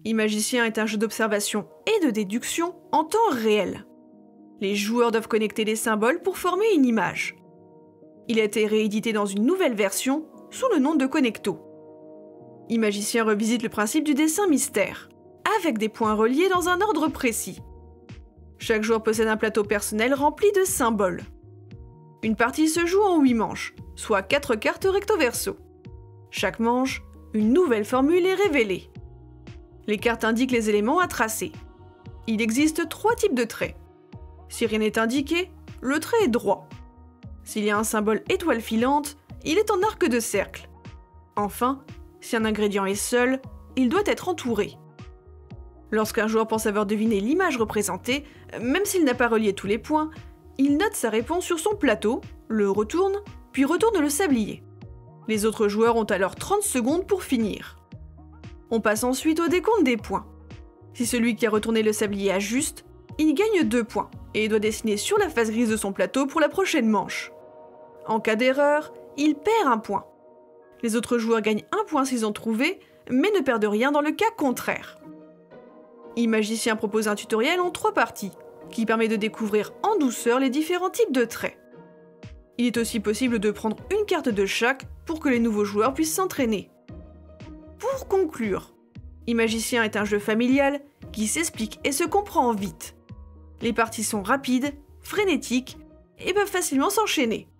Imagicien est un jeu d'observation et de déduction en temps réel. Les joueurs doivent connecter des symboles pour former une image. Il a été réédité dans une nouvelle version sous le nom de Connecto. Imagicien revisite le principe du dessin mystère, avec des points reliés dans un ordre précis. Chaque joueur possède un plateau personnel rempli de symboles. Une partie se joue en 8 manches, soit 4 cartes recto-verso. Chaque manche, une nouvelle formule est révélée. Les cartes indiquent les éléments à tracer. Il existe 3 types de traits. Si rien n'est indiqué, le trait est droit. S'il y a un symbole étoile filante, il est en arc de cercle. Enfin, si un ingrédient est seul, il doit être entouré. Lorsqu'un joueur pense avoir deviné l'image représentée, même s'il n'a pas relié tous les points, il note sa réponse sur son plateau, le retourne, puis retourne le sablier. Les autres joueurs ont alors 30 secondes pour finir. On passe ensuite au décompte des points. Si celui qui a retourné le sablier a juste, il gagne 2 points et doit dessiner sur la face grise de son plateau pour la prochaine manche. En cas d'erreur, il perd 1 point. Les autres joueurs gagnent 1 point s'ils ont trouvé, mais ne perdent rien dans le cas contraire. Imagicien propose un tutoriel en 3 parties, qui permet de découvrir en douceur les différents types de traits. Il est aussi possible de prendre une carte de chaque pour que les nouveaux joueurs puissent s'entraîner. Pour conclure, Imagicien est un jeu familial qui s'explique et se comprend vite. Les parties sont rapides, frénétiques et peuvent facilement s'enchaîner.